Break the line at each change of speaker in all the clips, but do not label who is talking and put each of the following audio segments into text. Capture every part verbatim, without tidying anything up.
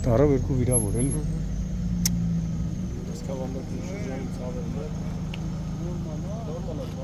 Տարավ երկու վիրավորել։
Սկավանդակ շրջանից ավելն է։ Նորմալ է։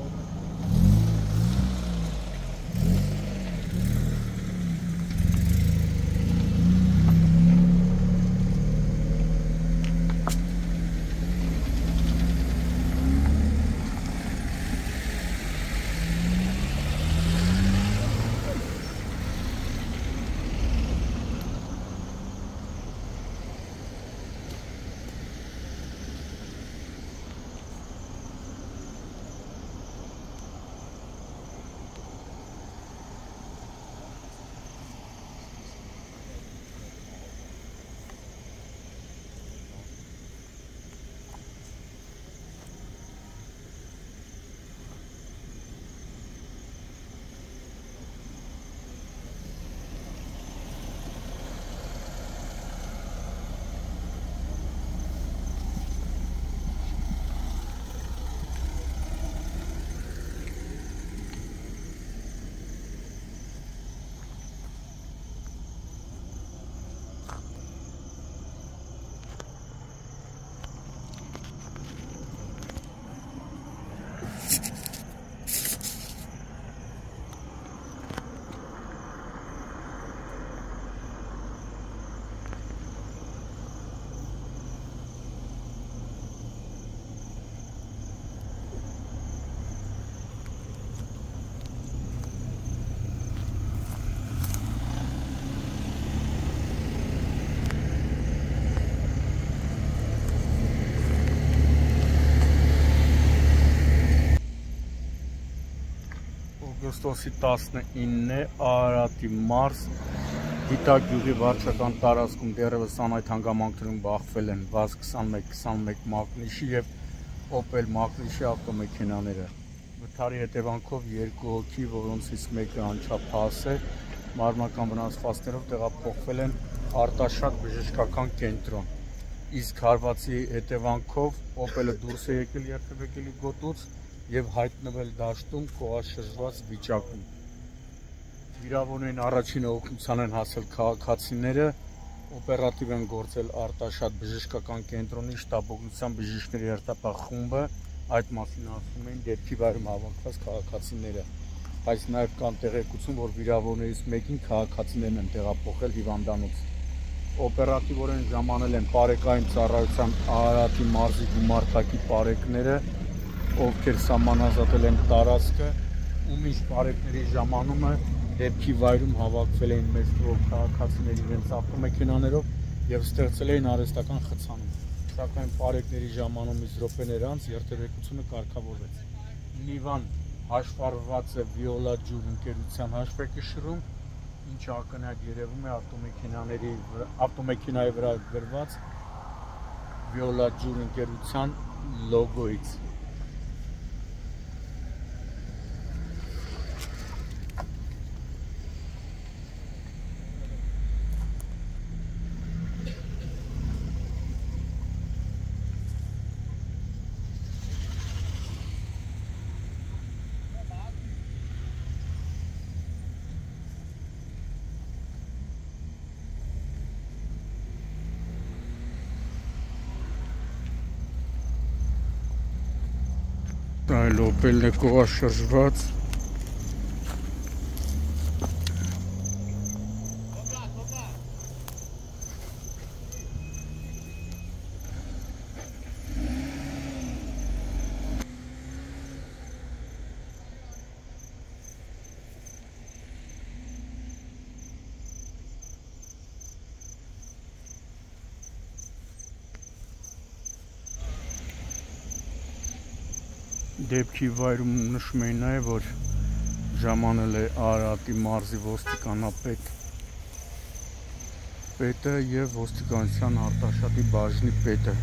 օգոստոսի տասնինն է, Արարատի մարզ, Դիտակ գյուղի վարչական տարածքում դեռևս անհայտ հանգամանքներում բախվել են վազ քսանմեկ քսանմեկ մակնիշի և Opel մակնիշի ավտոմեքենաները։ Վթարի հետևանքով երկու հոգի, որոնցից մեկը անչափահաս է, մարմնական վնասվածքներով տեղափոխվել են Արտաշատ բժշկական կենտրոն։ Իսկ հարվածի հետևանքով Opel-ը դուրս է եկել երթևեկելի գոտուց և հայտնվել դաշտում կողաշրջված վիճակում։ Վիրավորներին առաջինը օգնության են հասել քաղաքացիները, օպերատիվ են գործել Արտաշատ բժշկական կենտրոնի շտաբօգնության բժիշկների հերթապահ խումբը, այդ մասին ասում էին դեպքի վայրում հավաքված քաղաքացիները, բայց նաև կան տեղեկություն, որ վիրավորներից մեկին քաղաքացիներն են տեղափոխել հիվանդանոց։ Օպերատիվորեն ժամանել են պարեկային ծառայության Արարատի մարզի գումարտակի պարեկները, ովքեր սահմանազատել են տարածքը, ում ինչ պարեկների ժամանումը դեպքի վայրում հավաքվել էին մեծ թվով քաղաքացիներ իրենց ավտոմեքենաներով և ստեղծել էին արհեստական խցանում, սակայն պարեկների ժամանումից րոպեներ անց երթևեկությունը կարգավորվեց։ Նիվան հաշվառված է Վիոլա ջուր ընկերության հաշվեկշռում, ինչը ակնհայտ երևում է ավտոմեքենայի վրա գրված Վիոլա ջուր ընկերության լոգոից։ Այլ Opel-ն է կողաշրջված։ Դեպքի վայրում նշում էին նաև, որ ժամանել է Արարատի մարզի ոստիկանապետ պետը և ոստիկանության Արտաշատի բաժնի պետը։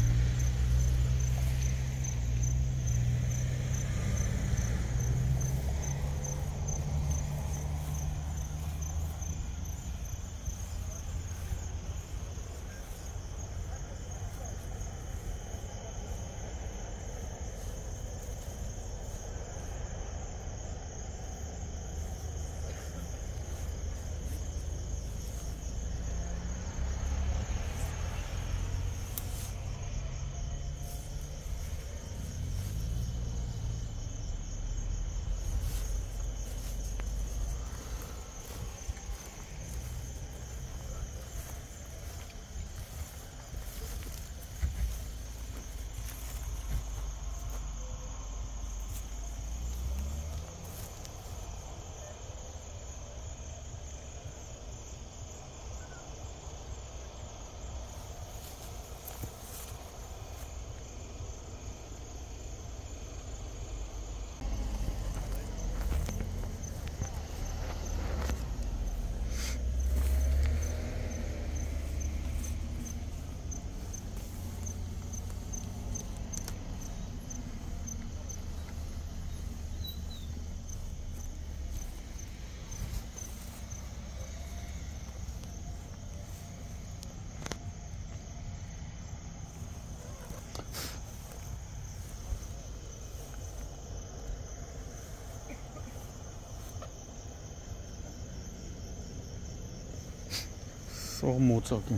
Սող մոծակին։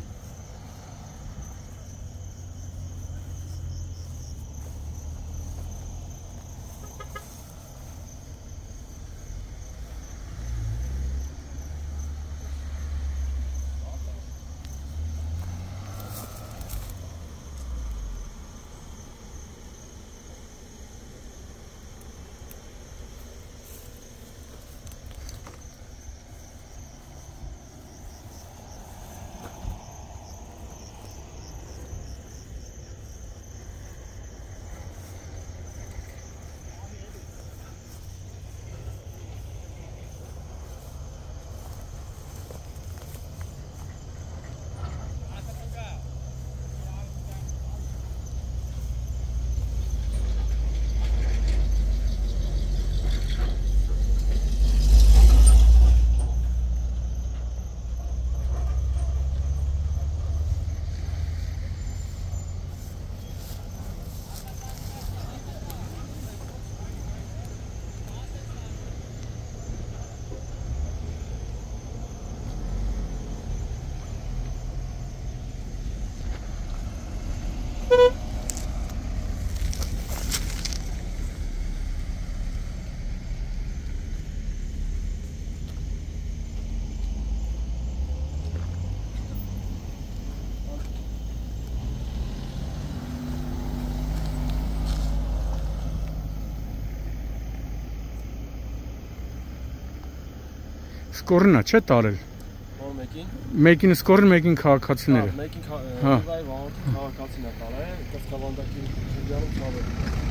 Սկորնա չէ տարել։
Որ մեկին։
Մեկին սկորն, մեկին քաղաքացիները։
Մեկին քաղաքացիները տարել, կասկավանդակի շրջանում ցավը։